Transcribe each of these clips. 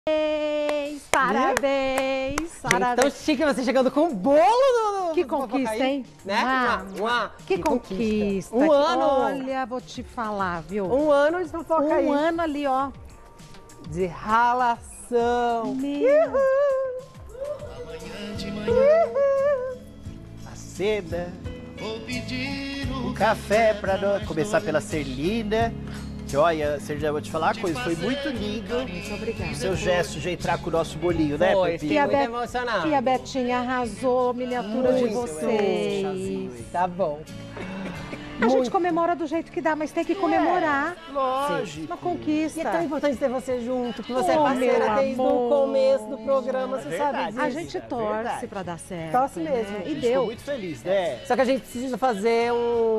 Parabéns, parabéns. Tão chique você chegando com o bolo no Que conquista, hein? Né? Que conquista. Um ano. Olha, vou te falar, viu? Um ano de fofoca aí. Um ano ali, ó. De ralação. Meu. A seda. Um café pra nós. Começar pela Serlina. Que olha, Serlina, vou te falar uma coisa, foi muito lindo. Muito obrigada. O seu gesto de entrar com o nosso bolinho, né, Foi, Pepi? fiquei muito emocionada. E a Betinha arrasou, miniatura de Muito, vocês. Tá bom. A gente comemora do jeito que dá, mas tem que comemorar. Lógico. Uma conquista. E é tão importante ter você junto, que você é Oh, parceira meu desde amor. o começo do programa, você Verdade. sabe disso. A gente é torce verdade. pra dar certo. Torce mesmo. né? A E gente deu. ficou muito feliz, né? Só que a gente precisa fazer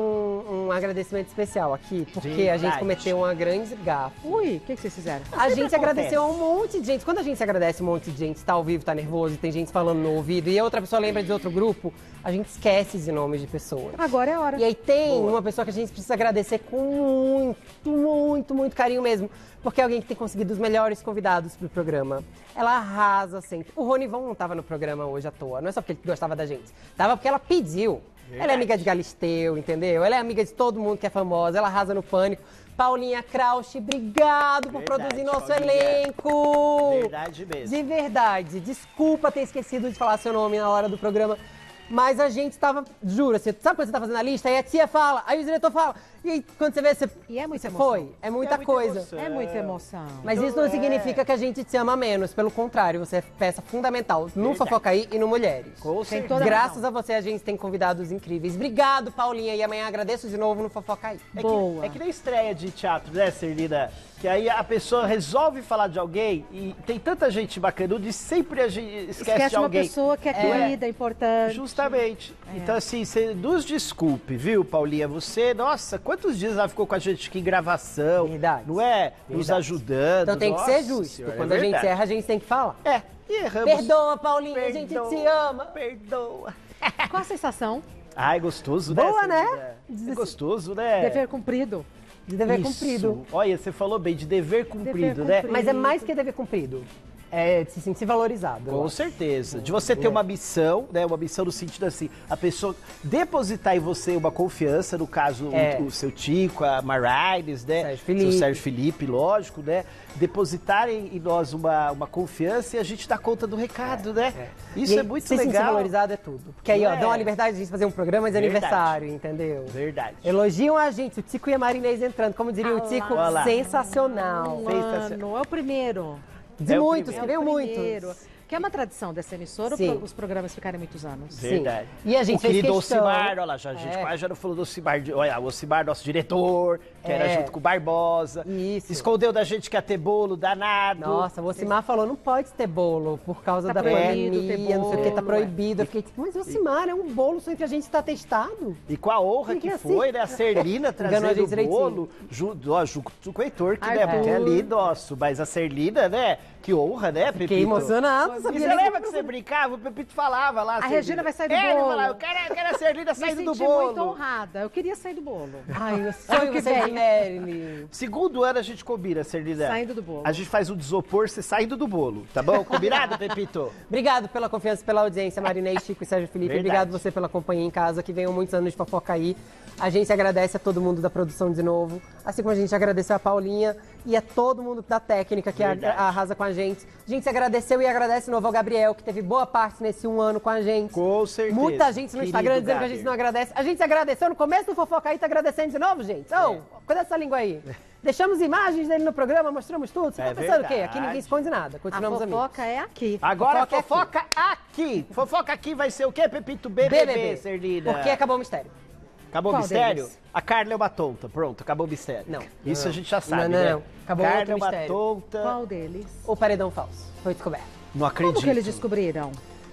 um agradecimento especial aqui, porque a gente Verdade. cometeu uma grande gafe. Ui, o que vocês fizeram? A gente acontece. agradeceu a um monte de gente. Quando a gente se agradece um monte de gente, tá ao vivo, tá nervoso, tem gente falando no ouvido, e a outra pessoa lembra de outro grupo, a gente esquece de nomes de pessoas. Agora é a hora. E aí tem uma pessoa que a gente precisa agradecer com muito carinho mesmo. Porque é alguém que tem conseguido os melhores convidados pro programa. Ela arrasa sempre. O Ronivon não tava no programa hoje à toa. Não é só porque ele gostava da gente. Tava porque ela pediu. Ela é amiga de Galisteu, entendeu? Ela é amiga de todo mundo que é famosa. Ela arrasa no Pânico. Paulinha Krausch, obrigado por Verdade, produzir nosso Paulinha. elenco. Verdade mesmo. De verdade. Desculpa ter esquecido de falar seu nome na hora do programa. Mas a gente tava, juro, assim, sabe quando você tá fazendo a lista? Aí a tia fala, aí o diretor fala. E aí quando você vê, você, E é muita você emoção. foi. É muita coisa. emoção. É muita emoção. Mas isso não significa que a gente te ama menos. Pelo contrário, você é peça fundamental no Verdade. Fofocaí e no Mulheres. Com Tem certeza. toda Graças razão. a você, a gente tem convidados incríveis. Obrigado, Paulinha. E amanhã agradeço de novo no Fofocaí. Boa. É que nem estreia de teatro, né, Serlina? Que aí a pessoa resolve falar de alguém e tem tanta gente bacanuda e sempre a gente esquece de uma alguém. pessoa que é querida, importante. Justamente. Então, assim, você nos desculpe, viu, Paulinha? Você, nossa, quantos dias ela ficou com a gente aqui em gravação? Verdade. Não é? Nos Verdade. ajudando. Então tem que Nossa ser justo. Senhora, Quando é a gente verdade. erra, a gente tem que falar. É, e erramos. Perdoa, Paulinha, a gente te ama. Perdoa. Qual a sensação? Ai, gostoso, né? Boa, né? Serlina? É gostoso, né? Dever cumprido. De dever Isso. cumprido. Olha, você falou bem, de dever cumprido, né? cumprido. Mas é mais que dever cumprido. É de se sentir valorizado. eu Com acho. certeza. De você ter uma missão, né? Uma missão no sentido assim, a pessoa depositar em você uma confiança, no caso, É. o seu Tico, a Marines, né? Sérgio Felipe. Seu Sérgio Felipe, lógico, né? Depositarem em nós uma confiança e a gente dá conta do recado, né? Isso E é muito se sentir legal. valorizado é tudo. Porque aí, ó, É. dão a liberdade de a gente fazer um programa de Verdade. aniversário, entendeu? Verdade. Elogiam a gente, o Tico e a Marinês entrando. Como diria o Tico, Olha lá. sensacional. Um ano, é o primeiro. De É o muitos, primeiro. que veio É o primeiro. muitos. Que é uma tradição dessa emissora, Sim. os programas ficarem muitos anos. Sim. Verdade. E a gente o fez querido questão. Ocimar, olha lá, a gente quase já não falou do Ocimar. Olha, o Ocimar, nosso diretor, que era É. junto com o Barbosa. Isso. Escondeu da gente que ia ter bolo, danado. Nossa, o Ocimar falou, não pode ter bolo por causa Tá da proibido pandemia, ter não sei o que, tá bolo, proibido. Eu fiquei tipo, mas Ocimar, é um bolo só entre a gente tá testado. E com a honra Fique que assim. foi, né? A Serlina Enganou a trazendo gente o direitinho. bolo junto com o Heitor, que, né, Arthur. porque é ali nosso. Mas a Serlina, né? Que honra, né, Pepito? Fiquei emocionado, E sabia você nem lembra que você brincava? O Pepito falava lá. A Regina vai sair do Ele bolo. falava, eu quero a Serlina Me saindo do senti muito bolo. honrada. Eu queria sair do bolo. Ai, eu sonho que que você vem. Marilyn. Segundo ano a gente combina, Serlina. Saindo do bolo. A gente faz um desopor, você saindo do bolo, tá bom? Combinado, Pepito? Obrigado pela confiança, pela audiência, Marinês, Chico e Sérgio Felipe. Verdade. Obrigado você pela companhia em casa, que venham muitos anos de Fofocaí. A gente agradece a todo mundo da produção de novo, assim como a gente agradeceu a Paulinha e a todo mundo da técnica que Verdade. arrasa com a gente. A gente se agradeceu e agradece de novo ao Gabriel, que teve boa parte nesse um ano com a gente. Com certeza. Muita gente no Querido Instagram dizendo que a Gabi. gente não agradece. A gente se agradeceu no começo do Fofocaí, tá agradecendo de novo, gente? Ô, cadê essa língua aí? Deixamos imagens dele no programa, mostramos tudo. Você É tá pensando o quê? verdade. Aqui ninguém esconde nada. A Continuamos amigos. fofoca é aqui. Agora Fofoca fofoca aqui. Fofoca aqui vai ser o quê, Pepito? BBB, BBB. Serlina. Porque acabou o mistério. Acabou o Qual mistério? deles? A Carla é uma tonta. Pronto, acabou o mistério. Não. Isso Não. a gente já sabe, Não, né? não. Acabou Carla outro é uma mistério. tonta. Qual deles? O paredão falso. Foi descoberto. Não acredito. Como que eles descobriram?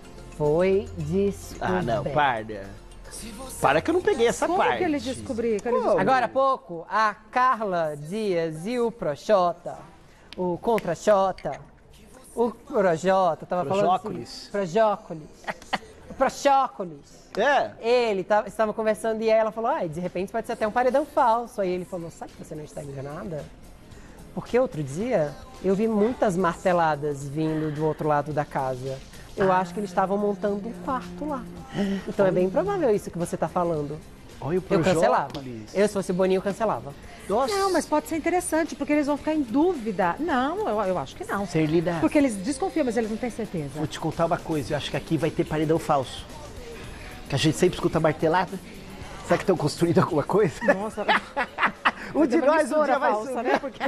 Foi descoberto. Ah, não, para. Para que eu não peguei essa Como parte. que eles descobriram? Agora há pouco, a Carla Dias e o Projota, o Contra-Xota, o Projota, tava Projócolis. falando assim, Projócolis. O Projócolis. É. Estavam conversando e aí ela falou, de repente pode ser até um paredão falso. Aí ele falou, sabe que você não está enganada? Porque outro dia eu vi muitas marteladas vindo do outro lado da casa. Eu acho que eles estavam montando um quarto lá. Então é bem provável isso que você tá falando. Olha o Eu cancelava. Projócolis. Eu, se fosse o Boninho, eu cancelava. Nossa. Não, mas pode ser interessante, porque eles vão ficar em dúvida. Não, eu acho que não. Serlina, Porque eles desconfiam, mas eles não têm certeza. vou te contar uma coisa. Eu acho que aqui vai ter paredão falso. Que a gente sempre escuta martelada. Será que estão construindo alguma coisa? Nossa, Um de nós um dia vai falsa, subir. né? Porque...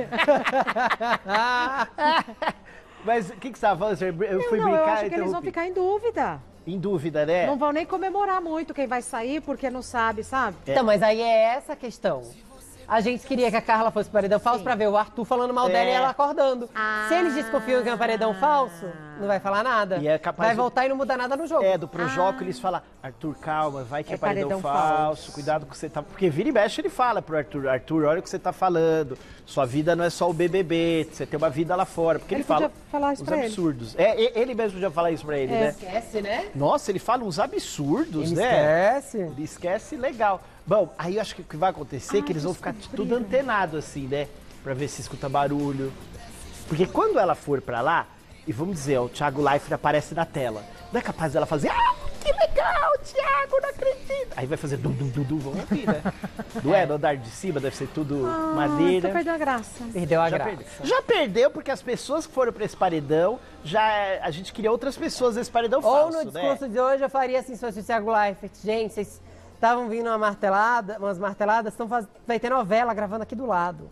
Mas o que você estava falando? Eu fui não, brincar eu acho e que eles vão interrompi. ficar em dúvida. Em dúvida, né? Não vão nem comemorar muito quem vai sair, porque não sabe, sabe? Então, mas aí é essa a questão. A gente queria que a Carla fosse paredão falso pra ver o Arthur falando mal dela e ela acordando. Se eles desconfiam que é um paredão falso, não vai falar nada. E é capaz vai de- voltar e não mudar nada no jogo. É, do Projócolis fala, Arthur, calma, vai que é, É paredão paredão falso, cuidado com o que você tá... Porque vira e mexe ele fala pro Arthur, Arthur, olha o que você tá falando, sua vida não é só o BBB, você tem uma vida lá fora. Porque ele, Ele fala podia falar isso uns pra ele. absurdos. Ele mesmo já fala isso pra ele, né? Esquece, né? Nossa, ele fala uns absurdos, Ele né? esquece. Ele esquece, legal. Bom, aí eu acho que o que vai acontecer é que eles vão ficar tudo antenado assim, né? Pra ver se escuta barulho. Porque quando ela for pra lá, e vamos dizer, ó, o Thiago Leifert aparece na tela, não é capaz dela fazer, que legal, Thiago, não acredito. Aí vai fazer dum, vão ouvir, né? Não é? No andar de cima deve ser tudo Tô madeira. perdendo a graça. Perdeu a Já graça. perdeu. Já perdeu porque as pessoas que foram pra esse paredão, a gente queria outras pessoas nesse paredão Ou falso, no né? discurso de hoje eu faria assim, se fosse o Thiago Leifert. Gente, vocês estavam vindo umas marteladas, vai ter novela gravando aqui do lado.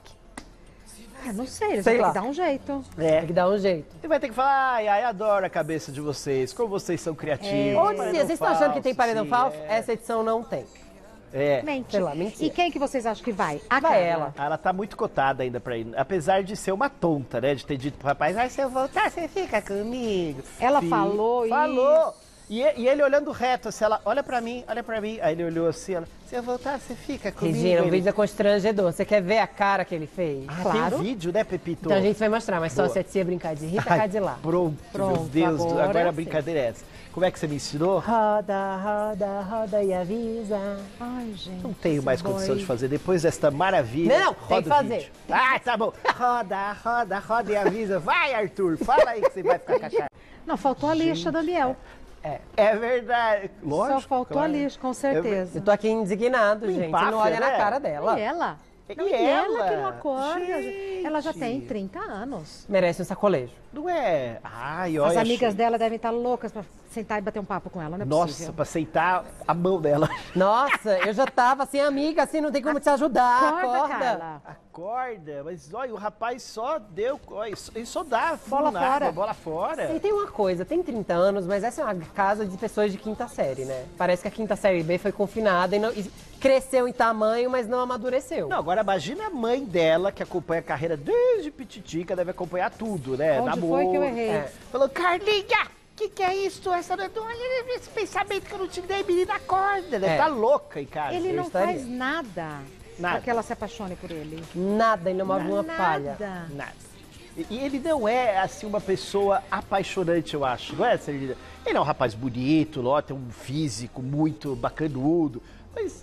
Não sei, eles Sei vão lá. ter que dar um jeito. Tem que dar um jeito. E vai ter que falar, ai, adoro a cabeça de vocês, como vocês são criativos. Ou Paredão dizia, vocês estão achando que tem paredão sim, falso? é. Essa edição não tem. É. Mente. Sei lá, mentira. E quem que vocês acham que vai? A Vai Carla. ela. Ela tá muito cotada ainda pra ir. Apesar de ser uma tonta, né? De ter dito pro rapaz, ai, se eu voltar, você fica comigo. Ela falou isso. Falou. E ele olhando reto, assim, ela, olha pra mim. Aí ele olhou assim, ela, se eu voltar, você fica comigo. Regina, o Ele, vídeo é constrangedor. Você quer ver a cara que ele fez? claro. Tem um vídeo, né, Pepito? Então a gente vai mostrar, mas só Boa. se a tia brincar de rir, Ai, tacar de lá. Pronto, meu Pronto, Deus. Agora a sim. brincadeira é essa. Como é que você me ensinou? Roda, roda, roda e avisa. Ai, gente. Não tenho mais esse condição boy. de fazer. Depois desta maravilha, Não, tem roda que o fazer. vídeo. Ah, tá bom. Roda, roda, roda e avisa. Vai, Arthur, fala aí que você vai ficar com a cara. Não, faltou a lixa, Daniel. É verdade. Lógico. Só faltou claro. a lixa, com certeza. Eu tô aqui indignado, gente. Você empáfia, não olha na né? cara dela. E ela? E Não, ela? que não acorda. Gente. Ela já tem 30 anos. Merece um sacolejo. Não é? Ai, olha. As amigas dela devem estar loucas pra sentar e bater um papo com ela, não é Nossa, possível. pra aceitar a mão dela. Nossa, eu já tava assim, amiga, assim, não tem como te ajudar. Acorda, Acorda. Carla. Acorda, mas olha, o rapaz só deu. Olha, ele só dá Bola fumo na água, fora. bola fora. E tem uma coisa, tem 30 anos, mas essa é uma casa de pessoas de quinta série, né? Parece que a quinta série B foi confinada e cresceu em tamanho, mas não amadureceu. Não, agora imagina a mãe dela, que acompanha a carreira desde pititica, deve acompanhar tudo, né? Onde Namoro. foi que eu errei? É. Falou, Carlinha, que é isso? Esse pensamento que eu não te dei, menina, acorda. Deve É. tá louca em casa. Ele não estaria. faz nada Nada. pra que ela se apaixone por ele. Nada, ele não move uma palha. Nada. Nada. E ele não é, assim, uma pessoa apaixonante, eu acho. Não é, Celina? Ele é um rapaz bonito, ó, tem um físico muito bacanudo. Mas...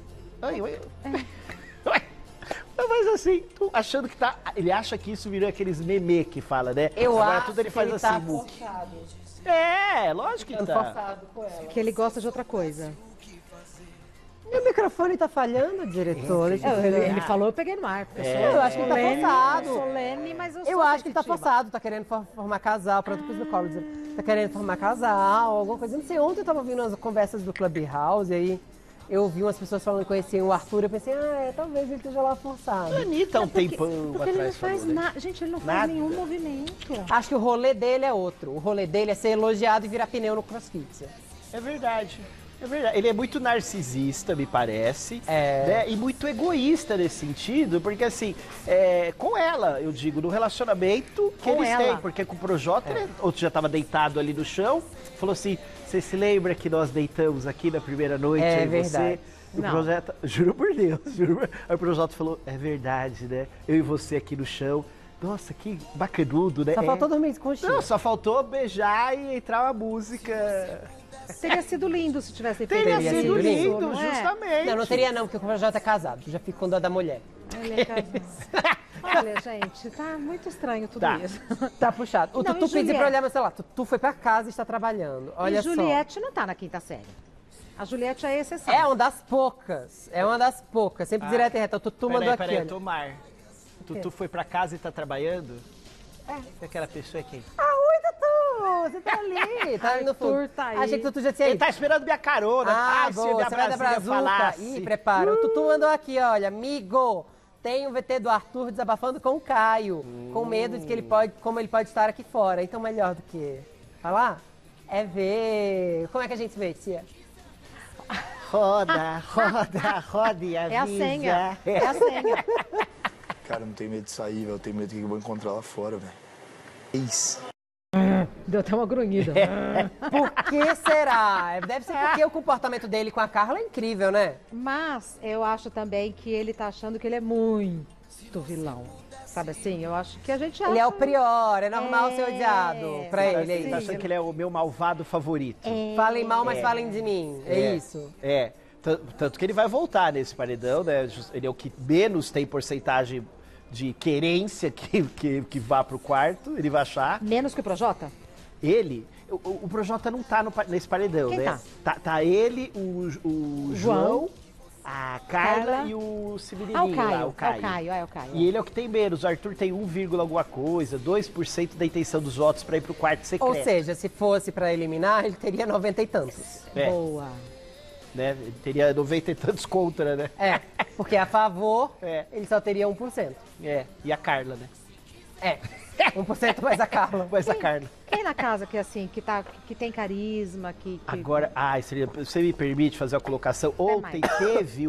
Mas assim, tô achando que tá... Ele acha que isso virou aqueles meme que fala, né? Eu Agora acho tudo ele que faz ele assim, tá muque. forçado. É, lógico que Ficando tá. forçado com ela. Que ele gosta de outra coisa. Meu microfone tá falhando, diretor. Deixa eu ver. Ele falou, eu peguei no ar. Porque Eu acho que ele tá solene, forçado. solene, mas eu sou Eu acho que ele tá competitiva. forçado, tá querendo formar casal. Pronto, pus no colo dizendo, tá querendo formar casal, alguma coisa. Não sei, ontem eu tava ouvindo as conversas do Clubhouse e aí eu ouvi umas pessoas falando que conheciam o Arthur. Eu pensei, talvez ele esteja lá forçado. A Anitta há um tempão Porque ele não atrás faz falou, né? nada. Gente, ele não faz Nada. nenhum movimento. Acho que o rolê dele é outro. O rolê dele é ser elogiado e virar pneu no CrossFit. É verdade. É verdade. Ele é muito narcisista, me parece. É. Né? E muito egoísta nesse sentido, porque assim, com ela, eu digo, no relacionamento que Com eles ela. têm. Porque com o Projota, ele, outro já estava deitado ali no chão, falou assim: você se lembra que nós deitamos aqui na primeira noite? É eu e verdade. Você? O Não. Projota, juro por Deus, juro. Aí o Projota falou: é verdade, né? Eu e você aqui no chão. Nossa, que bacanudo, né? Só faltou dormir de conchinha. Não, só faltou beijar e entrar uma música. Teria sido lindo se tivesse feito Teria isso, sido lindo, não é? justamente. Não teria não, porque o Projota é casado. Já fico com dó da mulher. Ele é casado. Olha, gente, tá muito estranho tudo Tá. isso. Tá puxado. O Não, Tutu e pediu pra Juliette? olhar meu celular. Tutu foi pra casa e está trabalhando. Olha E só. Juliette não tá na quinta série. A Juliette é a exceção. É uma das poucas. É uma das poucas. Sempre direto e reto. O Tutu mandou aqui, Peraí, olha. Tomar. Tutu foi pra casa e tá trabalhando? É. Aquela pessoa é quem? Ah, oi, Tutu! Você tá ali. Tá ali no fundo. Arthur tá aí. Achei que o Tutu já tinha Ele ido. tá esperando minha carona. Ah, Ai, se boa. minha Você vai da Brasília Brazuca. falasse. Ih, prepara. O Tutu mandou aqui, olha. Amigo, tem o VT do Arthur desabafando com o Caio. Com medo de que ele pode, como ele pode estar aqui fora. Então, melhor do que falar é ver. Como é que a gente se vê, tia? Roda, roda, roda e avisa. É a senha. É a senha. Cara, eu não tenho medo de sair, velho. Eu tenho medo do que eu vou encontrar lá fora, velho. Isso. Deu até uma grunhida. Por que será? Deve ser porque o comportamento dele com a Carla é incrível, né? Mas eu acho também que ele tá achando que ele é muito vilão. Sabe assim? Eu acho que a gente acha... Ele é o prior, é normal ser odiado pra sabe ele. É Ele tá isso. achando que ele é o meu malvado favorito. Falem mal, mas falem de mim. É isso. É. Tanto que ele vai voltar nesse paredão, né? Ele é o que menos tem porcentagem de querência que vá pro quarto, ele vai achar. Menos que o Projota? Ele, o Projota não tá nesse paredão, Quem né? Tá ele, o João, a Carla Carla. e o Sibirininho Ah, o Caio. lá, o Caio. É o Caio. E ele é o que tem menos. O Arthur tem 1, alguma coisa, 2% da intenção dos votos pra ir pro quarto secreto. Ou seja, se fosse pra eliminar, ele teria 90 e tantos. É, Boa. né? Ele teria 90 e tantos contra, né? É, porque a favor, É. ele só teria 1%. É, e a Carla, né? É, 1% mais a Carla. Mas a Carla. Quem na casa que assim, que tem carisma, que... Agora, você me permite fazer a colocação? Ontem teve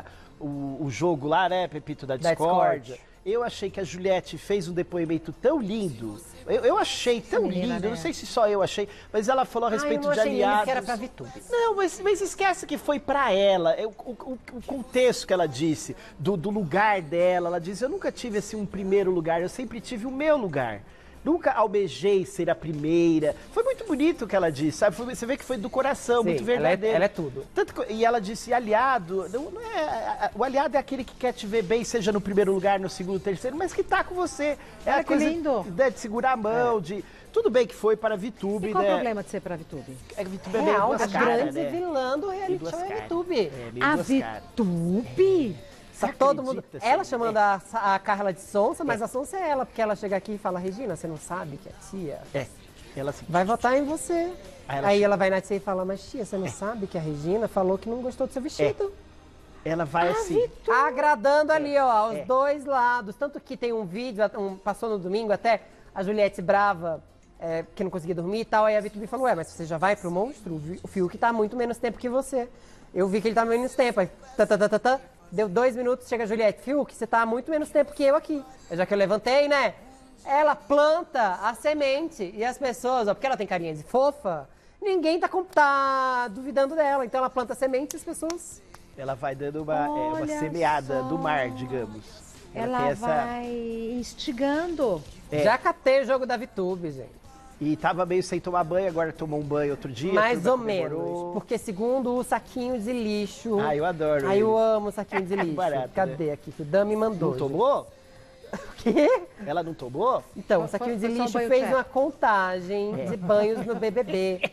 o jogo lá, né, Pepito, da Discord. Discord. Eu achei que a Juliette fez um depoimento tão lindo. Eu achei tão menina, lindo, né? não sei se só eu achei, mas ela falou a respeito eu não de achei lindo aliados. que era pra VTube. Não, mas esquece que foi pra ela. O contexto que ela disse, do lugar dela. Ela disse, eu nunca tive assim um primeiro lugar, eu sempre tive o meu lugar. Nunca almejei ser a primeira. Foi muito bonito o que ela disse, sabe? Você vê que foi do coração, Sim, muito verdadeiro. ela é tudo. E ela disse, aliado, não é, o aliado é aquele que quer te ver bem, seja no primeiro lugar, no segundo, terceiro, mas que tá com você. É Olha a que coisa lindo. de segurar a mão, de... Tudo bem que foi para a VTube, E qual né? o problema de ser pra VTube? É que a VTube é meio Real, duas a caras, grande né? vilã do Meio reality duas show é a caras. VTube. É, meio A duas caras. VTube? Tá Você todo mundo. acredita, Ela assim? chamando a Carla de Sonsa, mas a Sonsa é ela, porque ela chega aqui e fala, Regina, você não sabe que é tia? É. Ela assim, Vai votar em você. Aí Aí ela ela vai na tia e fala, mas tia, você não sabe que a Regina falou que não gostou do seu vestido? ela vai assim. Agradando ali, ó, aos É. dois lados. Tanto que tem um vídeo, passou no domingo até, a Juliette brava, que não conseguia dormir e tal. Aí a VTube falou, mas você já vai pro monstro? O Fiuk tá muito menos tempo que você. Eu vi que ele tá menos tempo. Aí, deu 2 minutos, chega a Juliette. Fiuk, você tá há muito menos tempo que eu aqui. Já que eu levantei, né? Ela planta a semente e as pessoas, ó, porque ela tem carinha de fofa, ninguém tá duvidando dela. Então ela planta a semente e as pessoas... Ela vai dando uma Olha semeada só. do mar, digamos. Ela tem vai instigando. É. Já catei o jogo da VTube, gente. E tava meio sem tomar banho, agora tomou um banho outro dia. Mais turma ou menos. comemorou. Porque segundo o saquinho de lixo... Ah, eu adoro Ai, eu ele. amo o saquinho de lixo. Barato, Cadê aqui? Que o Dan me mandou. Não tomou? O quê? Ela não tomou? Então, o Foi- saquinho de foi só um lixo banho fez check. uma contagem de banhos no BBB.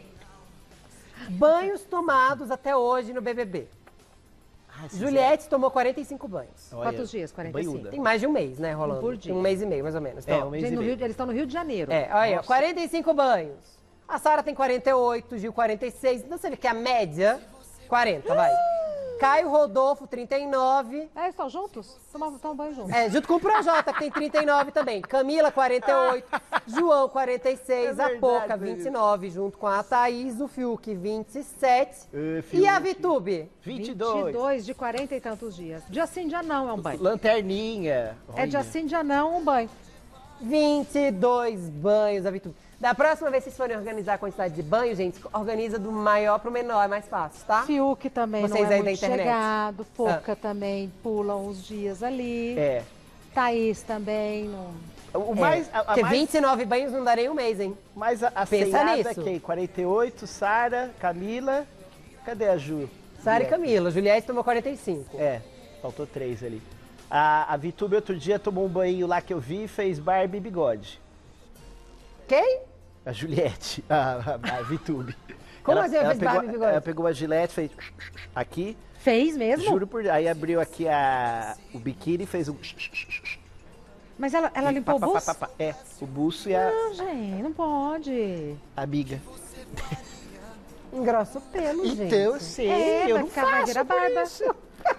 Banhos tomados até hoje no BBB. Juliette tomou 45 banhos. Olha, Quantos dias? 45? banhuda. Tem mais de um mês, né, rolando? por dia. Tem um mês e meio, mais ou menos. É, Então, um mês Gente, e meio. eles estão no Rio de Janeiro. olha aí, ó, Nossa. 45 banhos. A Sara tem 48, Gil 46. Então você vê que a média, 40, vai. Caio Rodolfo, 39. Eles estão juntos? Tomam banho juntos. Junto com o Projota, que tem 39 também. Camila, 48. João, 46. É a verdade, Poca, Danilo. 29. Junto com a Thaís, o Fiuk, 27. Fiuk. E a VTube? 22. 22 de 40 e tantos dias. Dia sim, dia não é um banho. Lanterninha. É dia sim, dia não um banho. 22 banhos a VTube. Da próxima vez que vocês forem organizar a quantidade de banho, gente, organiza do maior pro menor, é mais fácil, tá? Fiuk também Vocês não é aí da muito internet. chegado. Poca também pula uns dias ali. É. Thaís também não... O mais, a Porque mais, 29 banhos não darem um mês, hein? mais a Pensa ceiada nisso. é quem? 48, Sara, Camila. Cadê a Ju? Sara e Camila. Juliette tomou 45. É, faltou 3 ali. A Vitube outro dia tomou um banho lá que eu vi e fez barba e bigode. Quem? A Juliette, a Vitube. Como assim ela fez pegou, barba e bigode? Ela pegou a Gillette, fez aqui, Fez mesmo? juro por Deus. Aí abriu aqui o biquíni e fez um... Mas ela limpou o buço? É, o buço e a Não, gente, não pode. amiga. Engrossa o pelo, gente. Então eu sei, É, eu vai não ficar- vai faço virar por barba. isso.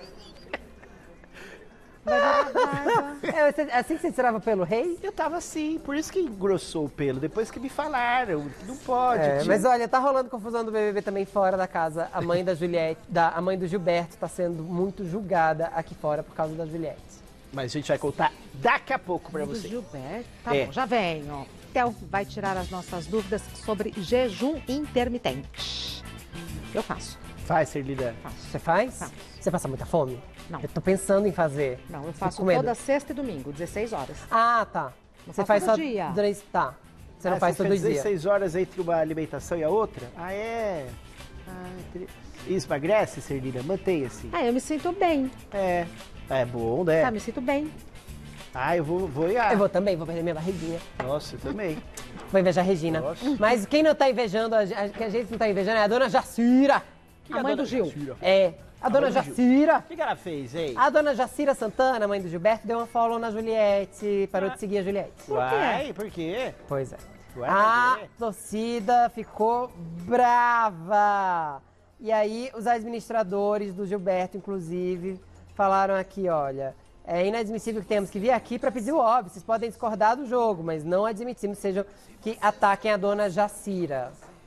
Vai virar barba. É assim que você tirava o pelo rei? Eu tava assim, por isso que engrossou o pelo. Depois que me falaram que não pode. Mas olha, tá rolando confusão do BBB também fora da casa. A mãe da Juliette, a mãe do Gilberto tá sendo muito julgada aqui fora por causa da Juliette. Mas a gente vai contar daqui a pouco pra Do você. Gilberto. Tá É. bom, já venho. Theo vai tirar as nossas dúvidas sobre jejum intermitente. Eu faço. Faz, Serlina. Você faz? Faço. Você passa muita fome? Não. Eu tô pensando em fazer. Não, eu Fico faço com medo. toda sexta e domingo, 16 horas. Ah, tá. Não Você faço faz todo só dia. durante... Tá. Você não faz você todo fez dia. 16 horas entre uma alimentação e a outra? Ah, é? Isso emagrece, Serlina? Mantém assim. Ah, eu me sinto bem. É. É bom, né? Tá, me sinto bem. Ah, eu vou ir. Eu vou também, vou perder minha barriguinha. Nossa, eu também. Vou invejar a Regina. Nossa. Mas quem não tá invejando, que a gente não tá invejando é a dona Jacira. A mãe do Gil. É, a dona mãe do Gil. Jacira. O que ela fez, hein? A dona Jacira Santana, mãe do Gilberto, deu uma follow na Juliette, parou de seguir a Juliette. Uai, por quê? Pois é. Ué, A por quê? torcida ficou brava. E aí, os administradores do Gilberto, inclusive, falaram aqui, olha, é inadmissível que tenhamos que vir aqui para pedir o óbvio. Vocês podem discordar do jogo, mas não admitimos que ataquem a dona Jacira.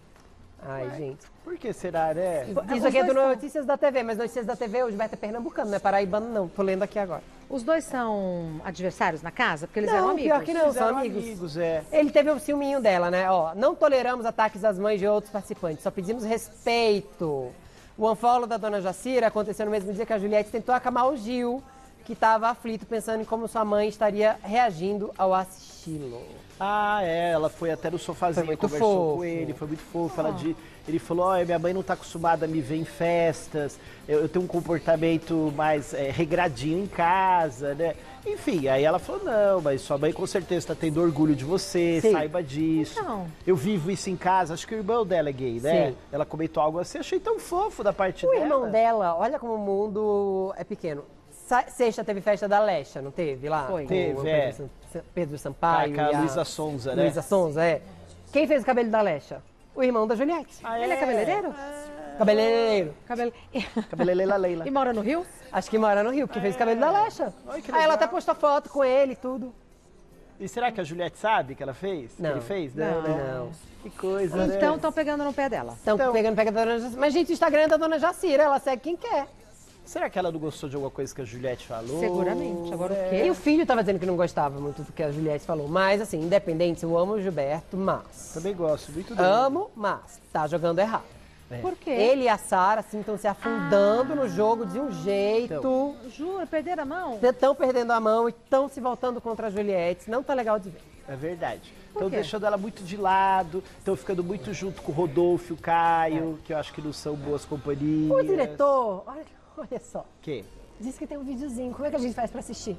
Ai, gente. Por que será, né? Isso aqui é do dois são- Notícias da TV, mas Notícias da TV, o Gilberto é pernambucano, não é paraibano, não. Tô lendo aqui agora. Os dois são adversários na casa? Porque eles eram Não, amigos. pior que não, são Fizeram amigos. é. Ele teve o ciúminho dela, né? Ó, não toleramos ataques às mães de outros participantes, só pedimos respeito. O unfollow da dona Jacira aconteceu no mesmo dia que a Juliette tentou acalmar o Gil, que estava aflito, pensando em como sua mãe estaria reagindo ao assisti-lo. Ah, é, ela foi até no sofazinho, Foi muito conversou fofo. com ele, foi muito fofo. Ele falou, olha, minha mãe não tá acostumada a me ver em festas, eu tenho um comportamento mais regradinho em casa, né? Enfim, aí ela falou, não, mas sua mãe com certeza está tendo orgulho de você, Sim. saiba disso. Então. Eu vivo isso em casa, acho que o irmão dela é gay, né? Sim. Ela comentou algo assim, achei tão fofo da parte O dela. irmão dela, olha como o mundo é pequeno. Sexta teve festa da Lecha, não teve lá? Foi. Com Teve, o Com Pedro Sampaio a e Luísa Sonza, né? Luísa Sonza, é. Quem fez o cabelo da Lecha? O irmão da Juliette. Ah, Ele é cabeleireiro? Cabeleireiro. Cabelo... Cabelelela Leila. E mora no Rio? Acho que mora no Rio, porque fez o cabelo da Lecha. Ai, que Aí ela legal. até postou foto com ele e tudo. E será que a Juliette sabe que ela fez? Que Não. ele fez? Não. Né? Que coisa, né? Então estão pegando no pé dela. Então, pega da dona Jacira. Mas, gente, o Instagram é da dona Jacira, ela segue quem quer. Será que ela não gostou de alguma coisa que a Juliette falou? Seguramente. Agora o E quê? o filho tava dizendo que não gostava muito do que a Juliette falou. Mas, assim, independente, eu amo o Gilberto, mas... Também gosto muito dele. Amo, mas tá jogando errado. Por quê? Ele e a Sara, assim, estão se afundando no jogo de um jeito. Jura, perderam a mão? Estão perdendo a mão e estão se voltando contra a Juliette. Não tá legal de ver. É verdade. Estão quê? deixando ela muito de lado, estão ficando muito junto com o Rodolfo e o Caio, que eu acho que não são boas companhias. O diretor, olha só, Que? disse que tem um videozinho. Como é que a gente faz pra assistir?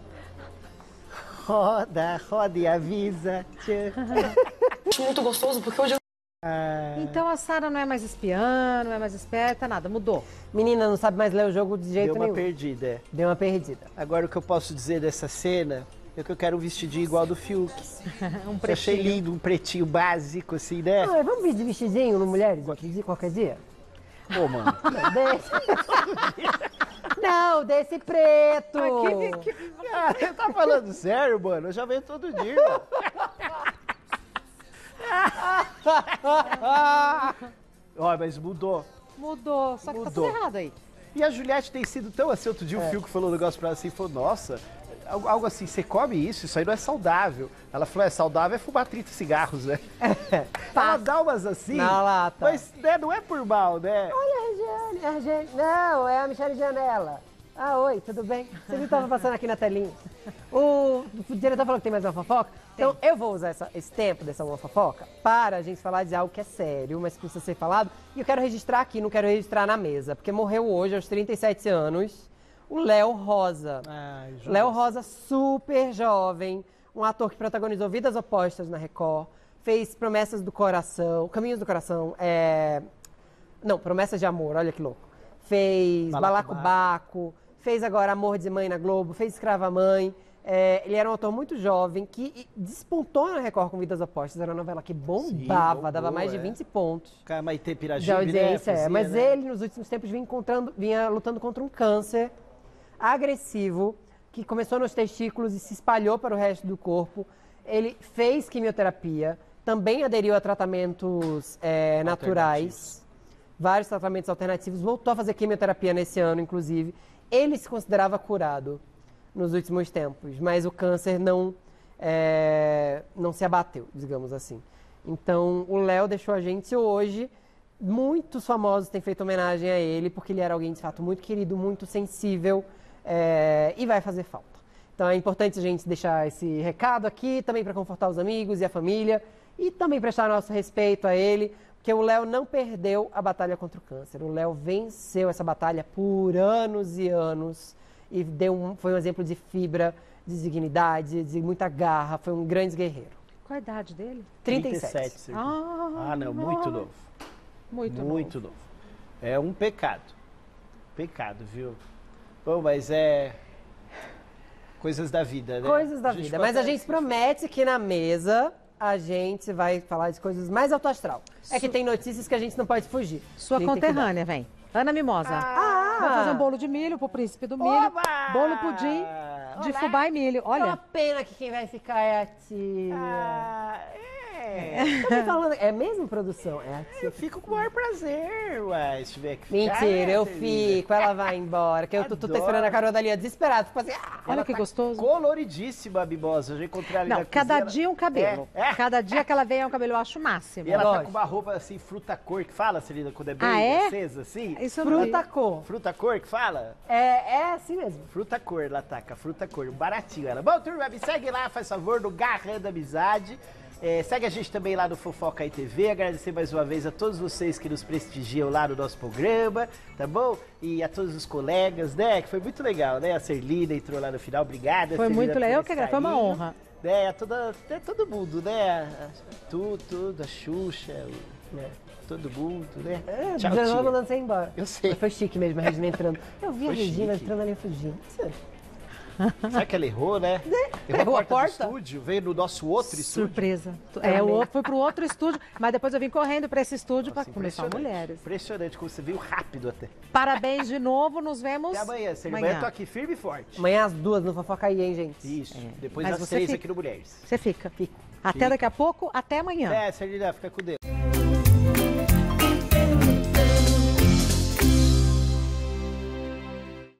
Roda, roda e avisa. Tchê. Muito gostoso, porque hoje eu Então a Sara não é mais espiã, não é mais esperta, nada, mudou. Menina, não sabe mais ler o jogo de jeito Deu uma nenhum. perdida. é. Deu uma perdida. Agora o que eu posso dizer dessa cena é que eu quero um vestidinho igual ao do Fiuk. Um Eu achei pretinho. lindo, um pretinho básico, assim, né? Ah, vamos vir de vestidinho no Mulheres qualquer dia? Pô, mano. Desse... Não, desse preto. Cara, você tá falando sério, mano? Eu já venho todo dia. Ó, mas mudou. Mudou, só que tá Mudou. tudo errado aí. E a Juliette tem sido tão assim, outro dia o Fiuk falou um negócio pra ela assim, falou, nossa, algo assim, você come isso aí não é saudável. Ela falou, é saudável é fumar 30 cigarros, né? Ela dá umas assim, Na lata. mas né, não é por mal, né? Olha a Regiane. Não, é a Michelle Janela. Ah, oi, tudo bem? Você viu que tava passando aqui na telinha. O diretor falou que tem mais uma fofoca. Então, eu vou usar esse tempo dessa uma fofoca para a gente falar de algo que é sério, mas que precisa ser falado. E eu quero registrar aqui, não quero registrar na mesa, porque morreu hoje, aos 37 anos, o Léo Rosa. Ai, Jonas. Léo Rosa, super jovem, um ator que protagonizou Vidas Opostas na Record, fez Promessas do Coração, Caminhos do Coração, não, Promessas de Amor, olha que louco. Fez Balacobaco, fez agora Amor de Mãe na Globo, fez Escrava Mãe. Ele era um ator muito jovem que despontou na Record com Vidas Opostas. Era uma novela que bombava, bombou, dava mais de 20 pontos Maitê de Piragibe, audiência. né? Fazia, Mas né? ele, nos últimos tempos, vinha lutando contra um câncer agressivo que começou nos testículos e se espalhou para o resto do corpo. Ele fez quimioterapia, também aderiu a tratamentos naturais, vários tratamentos alternativos, voltou a fazer quimioterapia nesse ano, inclusive. Ele se considerava curado nos últimos tempos, mas o câncer não se abateu, digamos assim. Então, o Léo deixou a gente hoje. Muitos famosos têm feito homenagem a ele, porque ele era alguém, de fato, muito querido, muito sensível, e vai fazer falta. Então, é importante a gente deixar esse recado aqui, também para confortar os amigos e a família, e também prestar nosso respeito a ele, porque o Léo não perdeu a batalha contra o câncer. O Léo venceu essa batalha por anos e anos, e foi um exemplo de fibra, de dignidade, de muita garra, foi um grande guerreiro. Qual a idade dele? 37. Serginho. Não, muito novo. Muito novo. É um pecado. Pecado, viu? Bom, mas coisas da vida, né? Coisas da vida. Mas a gente promete que na mesa a gente vai falar de coisas mais alto astral. É que tem notícias que a gente não pode fugir. Sua A gente tem que conterrânea, vem. Ana Mimosa. Vamos fazer um bolo de milho pro príncipe do milho. Oba! Bolo pudim de fubá e milho. dar. É uma Olha, pena que quem vai ficar é a tia. Tá me falando, é mesmo, produção? É a tia. Eu fico com o maior prazer, ué, se tiver que ficar. Mentira, eu Celina. fico, ela vai embora. Que eu tô Adoro. esperando a Carol dali, desesperado. Tipo assim, olha que gostoso. Coloridíssima, Mimosa. Eu já encontrei ela ali Não, na cada cozinha. dia um cabelo. Cada dia que ela vem é um cabelo, eu acho o máximo. E ela tá Lógico. com uma roupa assim, fruta-cor, que fala, Celina, quando é bem Ah, é? acesa, assim? Isso eu não vi. fruta cor. Fruta-cor que fala? É assim mesmo. Fruta-cor, ela taca, fruta-cor, baratinho ela. Bom, turma, me segue lá, faz favor, no Garrando Amizade. Segue a gente também lá no Fofoca aí TV. Agradecer mais uma vez a todos vocês que nos prestigiam lá no nosso programa, tá bom? E a todos os colegas, né? Que foi muito legal, né? A Serlina entrou lá no final, obrigada. Foi Serlina, muito por legal, esse foi uma carinho. honra. Todo mundo, né? Tudo, a Xuxa, né? Todo mundo, né? Tchau, Já tia. mandando você embora. Eu sei. Mas foi chique mesmo a Regina entrando. Eu vi a Foi Regina chique. entrando ali, eu falei, gente. Será que ela errou, né? Errou a porta? do estúdio, veio no nosso outro estúdio. Surpresa. Fui pro outro estúdio, mas depois eu vim correndo para esse estúdio para começar mulheres. Impressionante como você veio rápido até. Parabéns de novo, nos vemos Até amanhã, Serlina. Eu tô aqui firme e forte. Amanhã às 2 no Fofoca aí, hein, gente? Isso. Depois Mas às você 6 fica. aqui no Mulheres. Você fica. Até daqui a pouco, até amanhã. Serlina, fica com Deus.